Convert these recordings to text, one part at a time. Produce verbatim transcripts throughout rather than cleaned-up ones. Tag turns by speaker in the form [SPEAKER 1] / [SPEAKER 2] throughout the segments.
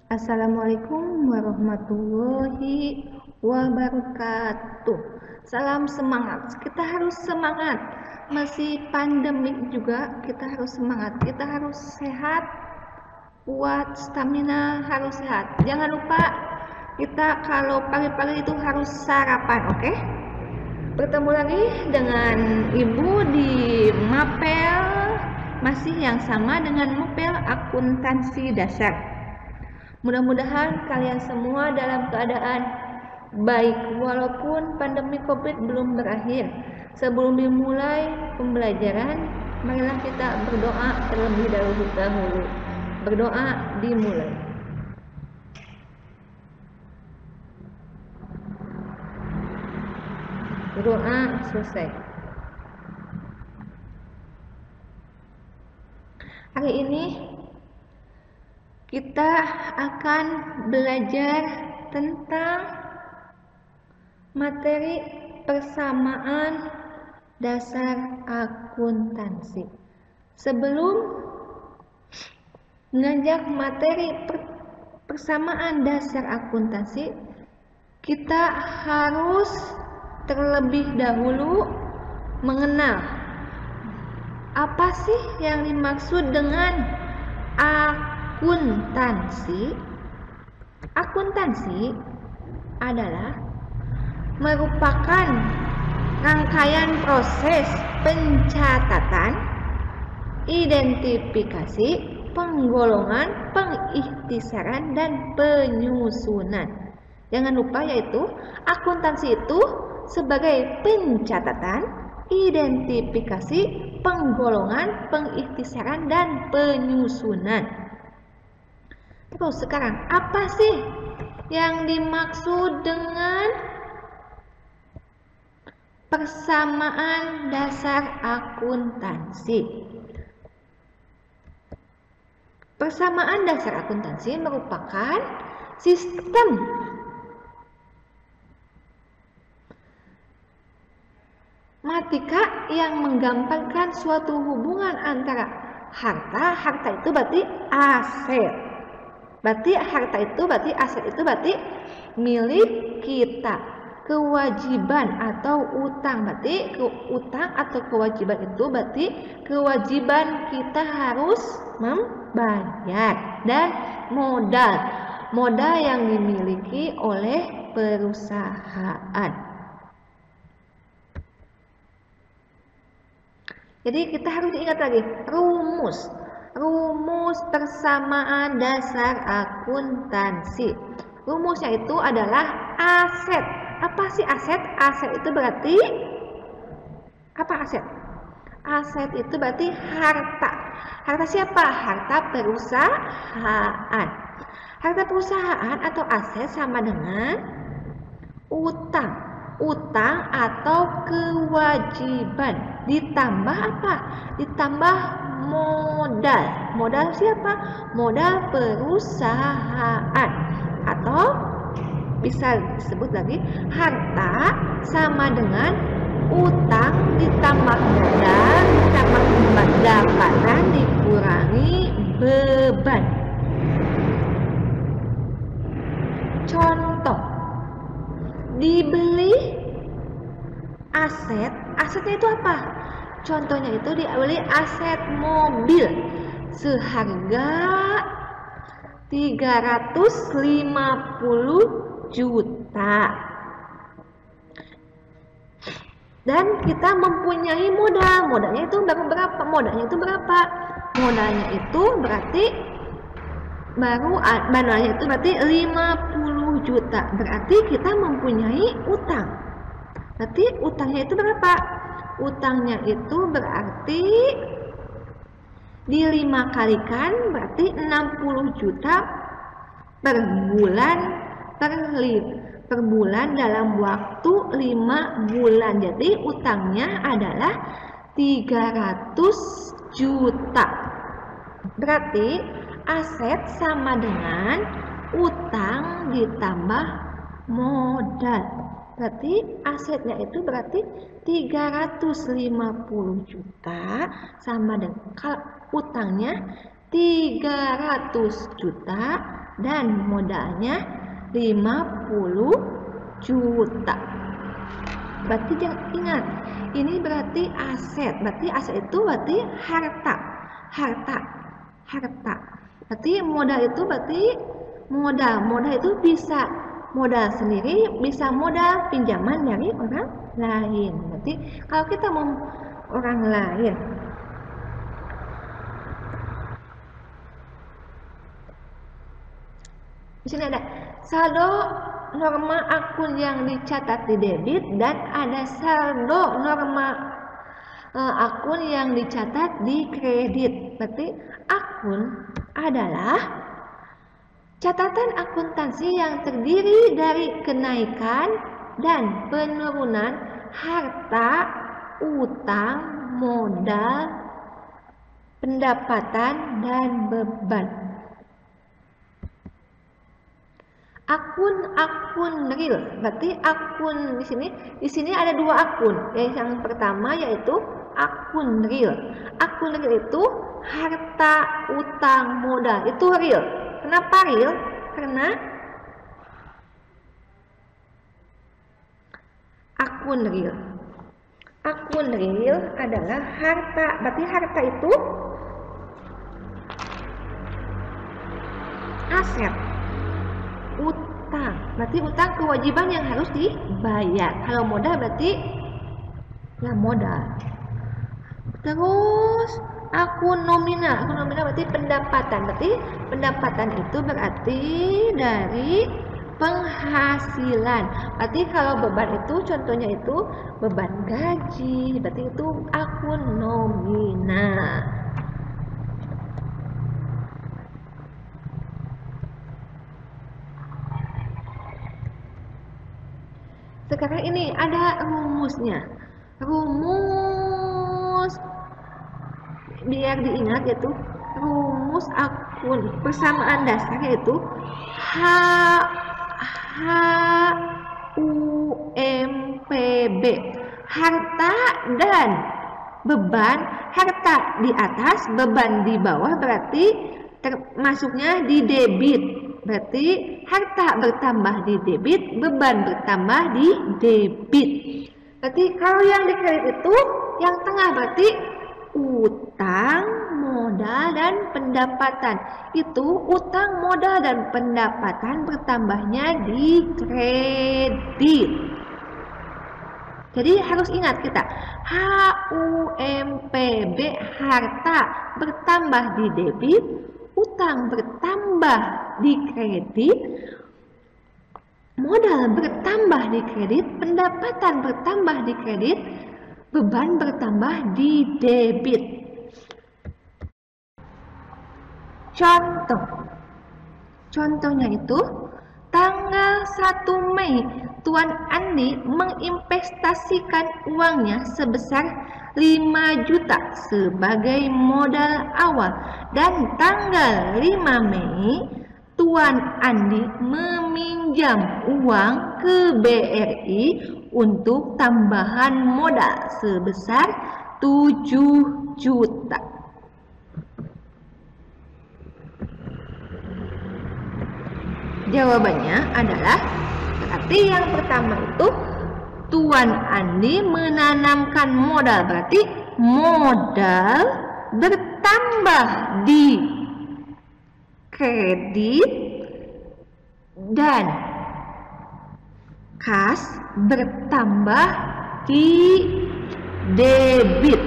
[SPEAKER 1] Assalamualaikum warahmatullahi wabarakatuh. Salam semangat. Kita harus semangat. Masih pandemik juga, kita harus semangat. Kita harus sehat, kuat, stamina harus sehat. Jangan lupa kita kalau pagi-pagi itu harus sarapan, oke? Okay? Bertemu lagi dengan Ibu di Mapel, masih yang sama dengan Mapel Akuntansi Dasar. Mudah-mudahan kalian semua dalam keadaan baik walaupun pandemi COVID belum berakhir. Sebelum dimulai pembelajaran, marilah kita berdoa terlebih dahulu. Berdoa dimulai. Berdoa selesai. Hari ini kita akan belajar tentang materi persamaan dasar akuntansi. Sebelum mengajak materi persamaan dasar akuntansi, kita harus terlebih dahulu mengenal apa sih yang dimaksud dengan akuntansi. Akuntansi, akuntansi adalah merupakan rangkaian proses pencatatan, identifikasi, penggolongan, pengikhtisaran, dan penyusunan. Jangan lupa yaitu akuntansi itu sebagai pencatatan, identifikasi, penggolongan, pengikhtisaran, dan penyusunan. Terus sekarang apa sih yang dimaksud dengan persamaan dasar akuntansi? Persamaan dasar akuntansi merupakan sistem matematika yang menggambarkan suatu hubungan antara harta, harta itu berarti aset. Berarti harta itu berarti aset itu berarti milik kita. Kewajiban atau utang berarti ke, utang atau kewajiban itu berarti kewajiban kita harus membayar. Dan modal, modal yang dimiliki oleh perusahaan. Jadi kita harus ingat lagi rumus. Rumus persamaan dasar akuntansi. Rumusnya itu adalah aset. Apa sih aset? Aset itu berarti apa aset? Aset itu berarti harta. Harta siapa? Harta perusahaan. Harta perusahaan atau aset sama dengan utang. Utang atau kewajiban. Ditambah apa? Ditambah modal. Modal siapa? Modal perusahaan. Atau bisa disebut lagi harta sama dengan utang ditambah modal ditambah pendapatan dikurangi beban. Contoh, dibeli aset. Asetnya itu apa? Contohnya itu dibeli aset mobil seharga tiga ratus lima puluh juta. Dan kita mempunyai modal. Modalnya itu baru berapa? Modalnya itu berapa? Modalnya itu berarti baru modalnya itu berarti lima puluh juta. Berarti kita mempunyai utang. Berarti utangnya itu berapa? Utangnya itu berarti di lima kalikan berarti enam puluh juta per bulan per, per bulan dalam waktu lima bulan. Jadi utangnya adalah tiga ratus juta. Berarti aset sama dengan utang ditambah modal. Berarti asetnya itu berarti tiga ratus lima puluh juta sama dengan utangnya tiga ratus juta dan modalnya lima puluh juta. Berarti jangan ingat, ini berarti aset. Berarti aset itu berarti harta. Harta. Harta. Berarti modal itu berarti modal. Modal itu bisa modal sendiri, bisa modal pinjaman dari orang lain. Berarti kalau kita mau orang lain, di sini ada saldo norma akun yang dicatat di debit dan ada saldo norma uh, akun yang dicatat di kredit. Berarti akun adalah catatan akuntansi yang terdiri dari kenaikan dan penurunan harta, utang, modal, pendapatan, dan beban. Akun-akun real, berarti akun di sini, di sini ada dua akun. Yang pertama yaitu akun real. Akun real itu harta, utang, modal, itu real. Kenapa real? Karena akun real. Akun real adalah harta, berarti harta itu aset. Utang, berarti utang kewajiban yang harus dibayar. Kalau modal berarti ya modal. Terus akun nominal, akun nominal berarti pendapatan. Berarti pendapatan itu berarti dari penghasilan. Berarti kalau beban itu contohnya itu beban gaji. Berarti itu akun nominal. Sekarang ini ada rumusnya. Rumus biar diingat yaitu rumus akun persamaan dasar yaitu H H U M P B. Harta dan beban, harta di atas, beban di bawah, berarti termasuknya di debit. Berarti harta bertambah di debit, beban bertambah di debit. Berarti kalau yang di kredit itu yang tengah berarti utang, modal, dan pendapatan. Itu utang, modal, dan pendapatan bertambahnya di kredit. Jadi harus ingat kita H U M P B, harta bertambah di debit, utang bertambah di kredit, modal bertambah di kredit, pendapatan bertambah di kredit, beban bertambah di debit. Contoh. Contohnya itu tanggal satu Mei Tuan Andi menginvestasikan uangnya sebesar lima juta sebagai modal awal, dan tanggal lima Mei Tuan Andi meminjam uang ke B R I untuk tambahan modal sebesar tujuh juta. Jawabannya adalah berarti yang pertama itu Tuan Andi menanamkan modal, berarti modal bertambah di kredit dan kas bertambah di debit.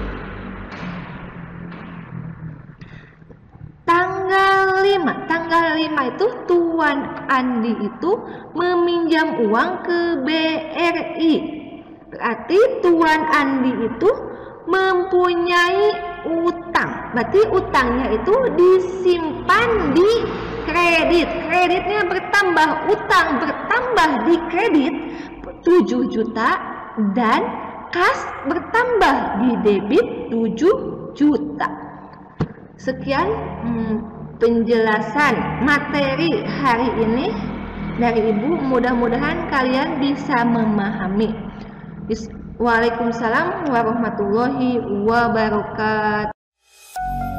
[SPEAKER 1] Tanggal lima, tanggal lima itu Tuan Andi itu meminjam uang ke B R I. Berarti Tuan Andi itu mempunyai utang. Berarti utangnya itu disimpan di kredit. Kreditnya bertambah, utang bertambah di kredit tujuh juta dan kas bertambah di debit tujuh juta. Sekian hmm, penjelasan materi hari ini dari Ibu. Mudah-mudahan kalian bisa memahami. Waalaikumsalam warahmatullahi wabarakatuh.